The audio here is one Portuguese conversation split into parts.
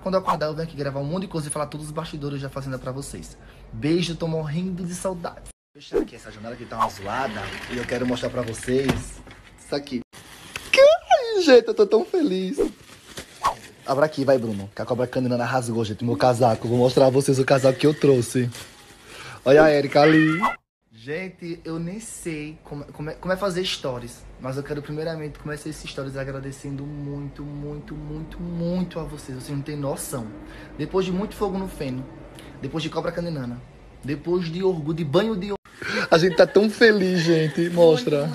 Quando eu acordar, eu venho aqui gravar um monte de coisa e falar todos os bastidores da fazenda pra vocês. Beijo, tô morrendo de saudade. Vou fechar aqui essa janela que tá uma zoada e eu quero mostrar pra vocês isso aqui. Ai, gente, eu tô tão feliz. Abra aqui, vai, Bruno, que a cobra canina rasgou, gente, meu casaco. Vou mostrar a vocês o casaco que eu trouxe. Olha a Erika ali. Gente, eu nem sei como é fazer stories, mas eu quero primeiramente começar esses stories agradecendo muito, muito, muito, muito a vocês. Vocês não têm noção. Depois de muito fogo no feno, depois de cobra caninana, depois de orgulho, de banho de orgulho. A gente tá tão feliz, gente. Mostra.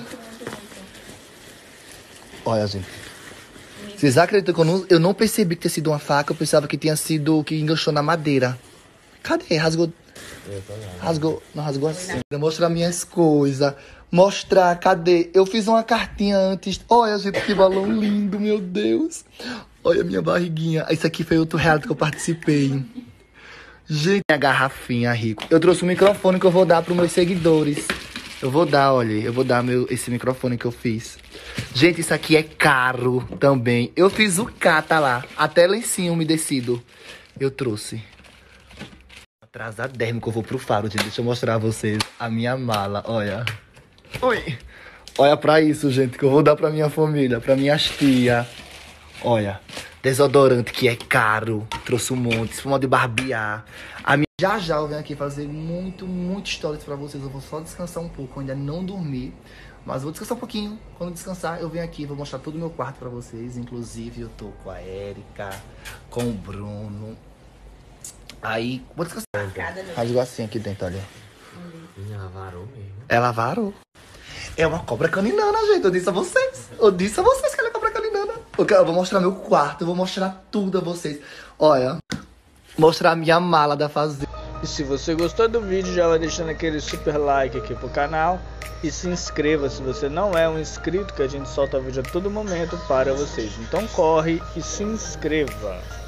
Olha, gente. Vocês acreditam que eu não percebi que tinha sido uma faca? Eu pensava que tinha sido que enganchou na madeira. Cadê? Rasgou. Rasgou, não rasgou assim. Mostrar minhas coisas. Mostrar, cadê? Eu fiz uma cartinha antes. Olha, gente, que balão lindo, meu Deus. Olha a minha barriguinha. Isso aqui foi outro reality que eu participei. Gente, a garrafinha, rico. Eu trouxe um microfone que eu vou dar para os meus seguidores. Eu vou dar, olha, esse microfone que eu fiz. Gente, isso aqui é caro também. Eu fiz o K, tá lá. Até lencinho umedecido. Eu trouxe. Atrasadérrimo que eu vou pro Faro, gente. Deixa eu mostrar a vocês a minha mala, olha. Ui! Olha pra isso, gente, que eu vou dar pra minha família, pra minhas tias. Olha, desodorante que é caro. Trouxe um monte, espuma de barbear. Já eu venho aqui fazer muito stories pra vocês. Eu vou só descansar um pouco, eu ainda não dormi. Mas vou descansar um pouquinho. Quando descansar, eu venho aqui, vou mostrar todo o meu quarto pra vocês. Inclusive, eu tô com a Erika, com o Bruno. Aí, vou descansar. Rasgou assim aqui dentro, olha. Ela varou mesmo. Ela varou. É uma cobra caninana, gente. Eu disse a vocês. Que ela é cobra caninana. Eu vou mostrar meu quarto, eu vou mostrar tudo a vocês. Olha, mostrar a minha mala da fazenda. E se você gostou do vídeo, já vai deixando aquele super like aqui pro canal. E se inscreva se você não é um inscrito, que a gente solta vídeo a todo momento para vocês. Então corre e se inscreva.